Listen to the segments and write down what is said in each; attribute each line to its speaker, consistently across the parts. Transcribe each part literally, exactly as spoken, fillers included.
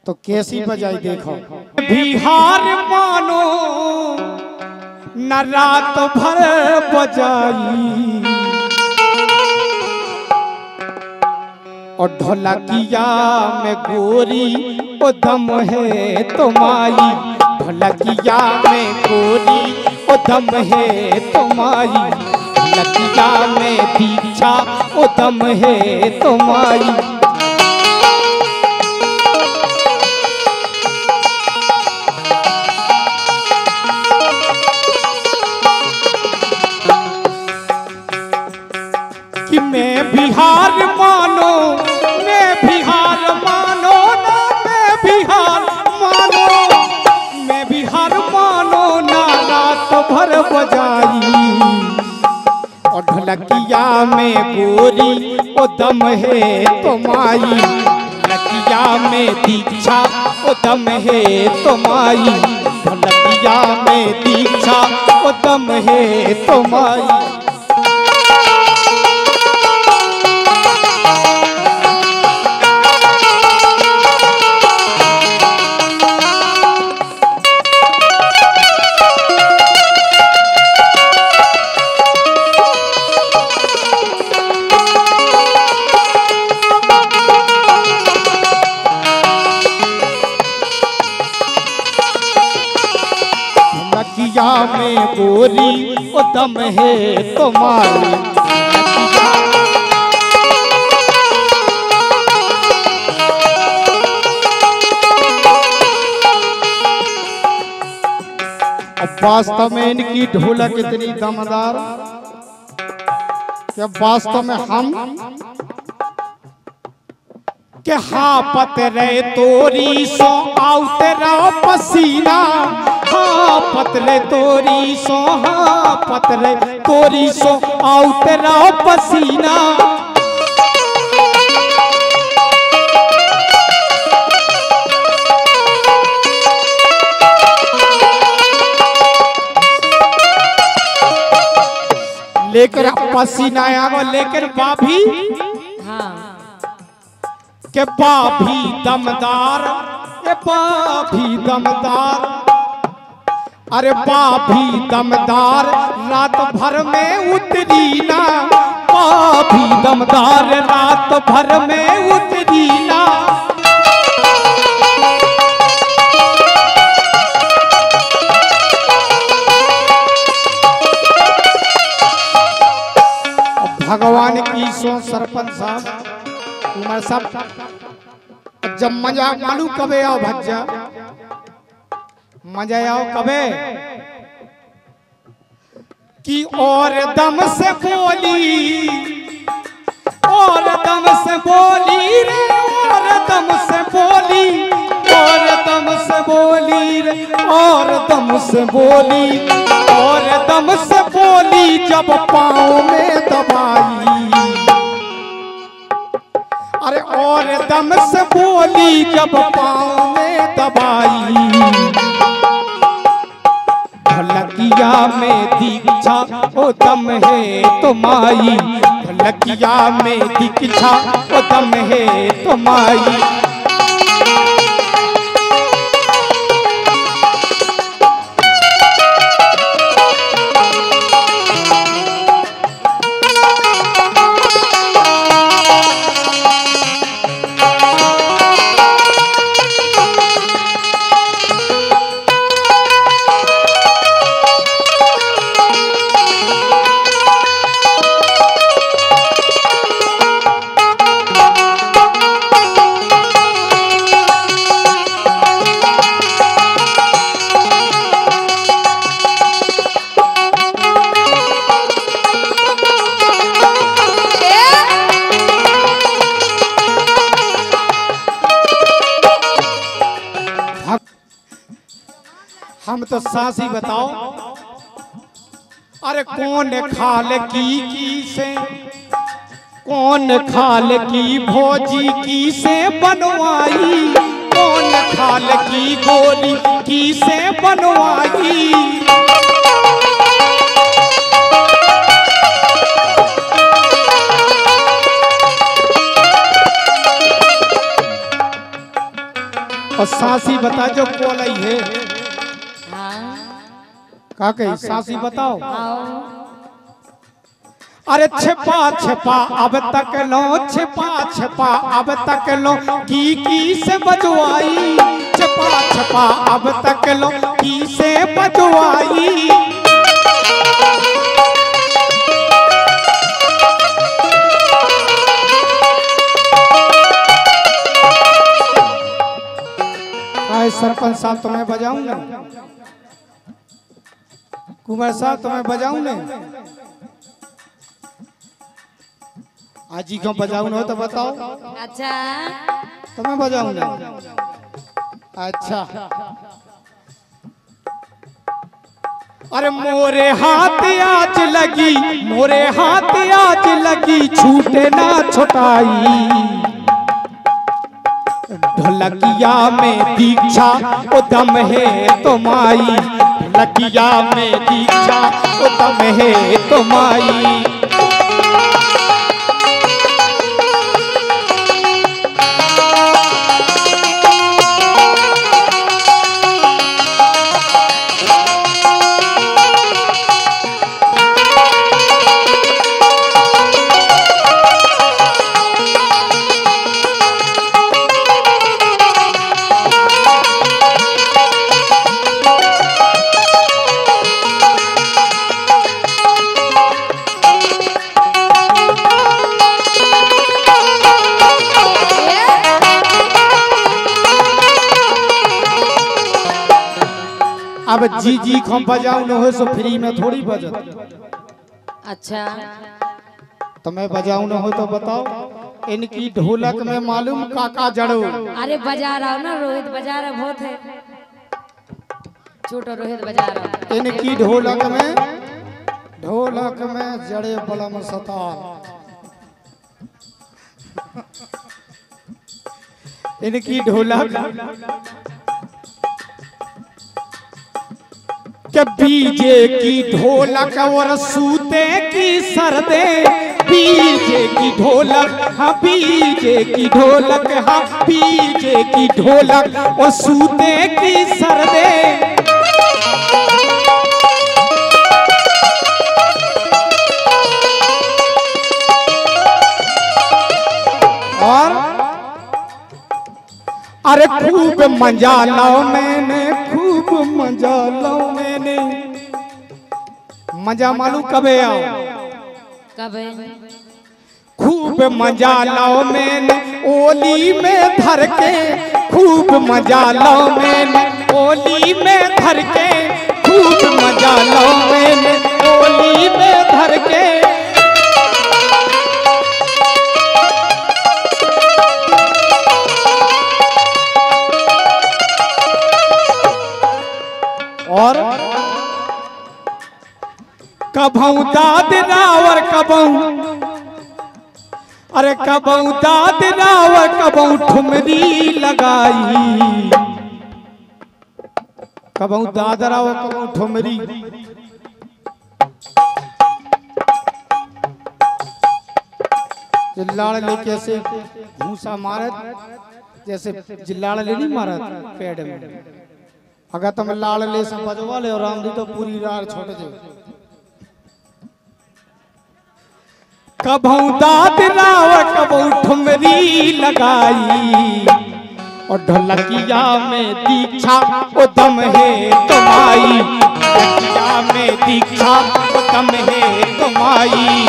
Speaker 1: तो कैसी बजाई देखो। बिहार मानो न रात भर बजाई और ढोलकिया में गोरी ओ दम है तुम्हारी, ढोलकिया में गोरी ओ दम है तुम्हारी, ढोलकिया में दीक्षा ओ दम है तुम्हारी। कि मैं बिहार मानो, मैं बिहार मानो ना, मैं बिहार मानो, मैं बिहार मानो ना रात भर बजाई और ढोलकिया में गोरी ओ दम है तुम्हारी, ढोलकिया में दीक्षा ओ दम है तुम्हारी, ढोलकिया में दीक्षा ओ दम है तुम्हारी। ढोलकिया में गोरी ओ दम है तुम्हारी, अब वास्तव में इनकी ढोलक इतनी दमदार कि वास्तव में हम के हाँ पतरे तोरी सो आउते रहो पसीना, हाँ पतले तोरी सो, हाँ पतले तोरी सो आउते रहो पसीना। लेकर पसीना आगो लेकर बाभी,
Speaker 2: हाँ
Speaker 1: के बाभी दमदार, ये बाभी दमदार, अरे बाभी दमदार रात भर में उतरी ना, बाभी दमदार रात भर में उतरी ना। भगवान की सो सरपंच साहब कुमार साहब, जब मजा मालूम कबे आओ भज्जा, मजा आओ कबे कि और दम से बोली, और दम से बोली रे, और दम से बोली, और दम से बोली रे, और दम से बोली, और दम से बोली जब पाँव में दबाई, अरे और दम से बोली जब पाँव में दबाई, ढोलकिया में दीक्षा ओ दम है तुम्हारी, ढोलकिया में दीक्षा ओ दम है तुम्हारी। हम तो सासी बताओ, अरे कौन खाल की की से, कौन खाल की भोजी की से बनवाई, कौन खाल की गोली की से बनवाई। और सासी बता जो कोलाई है।
Speaker 2: हाँ
Speaker 1: का कही सासी बताओ।
Speaker 2: आओ
Speaker 1: अरे छिपा छिपा अब तक लो, छिपा छिपा अब तक लो, की की से बजवाई। छिपा छिपा अब तक लो, की से बजवाई। आए सरपंच साहब तुम्हें बजाऊं ना, कुमार साहब तुम्हें बजाऊं ना, आजी क्यों बजाऊं ना हो तो बताओ।
Speaker 2: अच्छा
Speaker 1: तुम्हें बजाऊं ना। अच्छा अरे मोरे हाथ आज लगी, मोरे हाथ आज लगी, छूटे ना छुटाई। ढोलकिया में दीक्षा उदम है तुम्हारी, ढोलकिया में दीक्षा उदम है तुम्हारी। अब जी जी को बजाऊ न हो सो फ्री में थोड़ी बजत।
Speaker 2: अच्छा
Speaker 1: तो मैं बजाऊ न हो तो बताओ। इनकी ढोलक में मालूम काका जड़ो।
Speaker 2: अरे बजा रहा हूँ ना, रोहित बजा रहा बहुत है, छोटो रोहित बजा रहा।
Speaker 1: इनकी ढोलक में, ढोलक में जड़े बलम सतार। इनकी ढोलक के बीजे की ढोलक और सूते की सरदे, बीजे की ढोलक, हाँ बीजे की ढोलक, हाँ बीजे की ढोलक और सूते की सरदे। और अरे खूब मजा लाओ मैंने, खूब मजा लाओ मैंने। मजा मालूम कबे आओ,
Speaker 2: कब
Speaker 1: खूब मजा लाओ मैंने ओली में धर के, खूब मजा लाओ मैंने ओली में धर के, खूब मजा लाओ मैंने ओली में धर के। और कबहू दाद रावर कबहू, अरे कबहू दाद रावर कबहू ठुमरी लगाई। कबहू दाद रावर कबहू ठुमरी। जिल्लाड़ लेके ऐसे भूसा मारत, जैसे जिल्लाड़ ले नहीं मारत पेड़ में। अगर तुम लाड़ ले से बजवा ले और रामदी तो पूरी रात छोड़ दे। कबहू दाद राव कबहू ठुमरी लगाई, और ढोलकिया में दीक्षा उदम है तुम्हारी, ढोलकिया में दीक्षा उदम है तुम्हारी।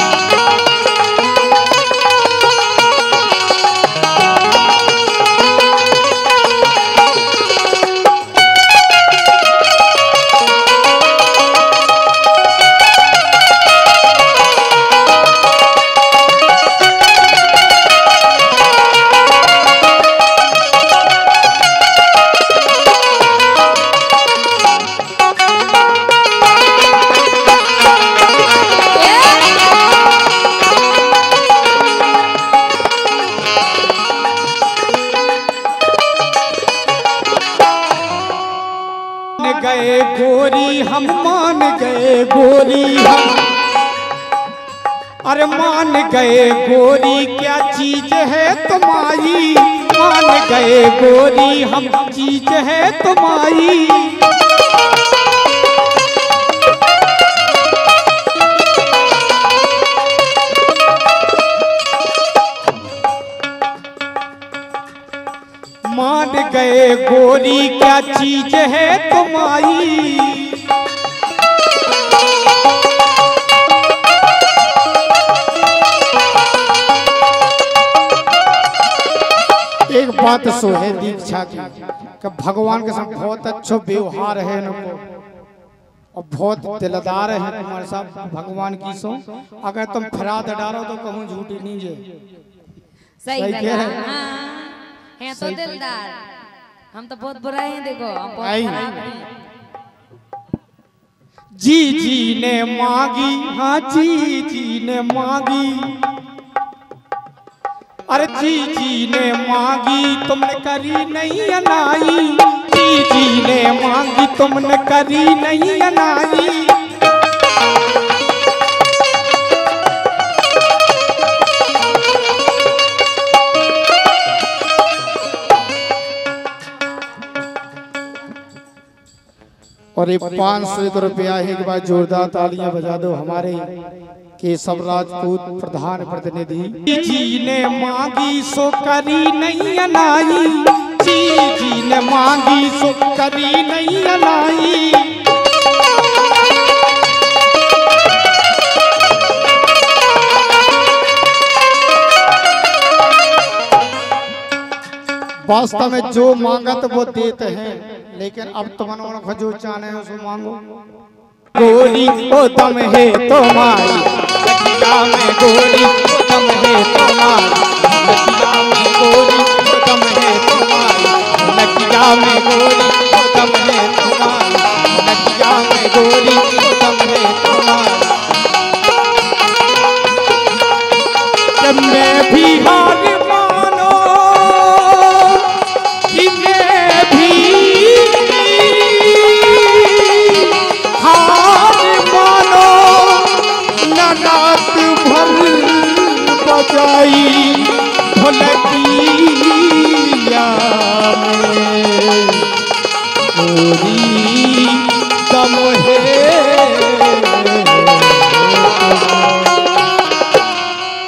Speaker 1: गए गोरी हम मान गए गोरी हम, अरे मान गए गोरी क्या चीज है तुम्हारी, मान गए गोरी हम चीज है तुम्हारी। मान गए गोरी क्या चीज है तुम्हारी। एक बात सो है दीक्षा की कि भगवान के साथ बहुत अच्छा व्यवहार है इनको और बहुत दिलदार है तुम्हारे साथ भगवान की सो। अगर तुम फिरा डालो तो कहूँ झूठी नहीं है।
Speaker 2: सही
Speaker 1: सही
Speaker 2: कहा।
Speaker 1: कह रहे हैं।
Speaker 2: हाँ, हैं तो दिलदार। हम तो बहुत बुरा हैं, देखो हम बहुत
Speaker 1: आई।
Speaker 2: खराब हैं।
Speaker 1: जी जी ने मांगी, हाँ जी जी ने मांगी, अरे जी जी ने मांगी तुमने करी नहीं अनाई। जी जी ने मांगी तुमने करी नहीं अनाई। और ये पाँच सौ एक रुपया है के बाद जोरदार तालियां बजा दो हमारे केशव राजपूत प्रधान प्रतिनिधि। जी ने मांगी सो करी नहीं अनाई। जी जी ने मांगी सो करी नहीं अनाई। वास्तव में जो मांगत वो देते हैं, लेकिन अब तुम उनको जो चाहे उसको मांगो। गोरी ओ दम है तुम्हारी लकिया में, गोरी ओ दम है तुम्हारी लकिया में, गोरी ओ दम है तुम्हारी लकिया में, गोरी ओ दम है तुम्हारी लकिया में, गोरी ओ दम है तुम्हारी। मैं भी हार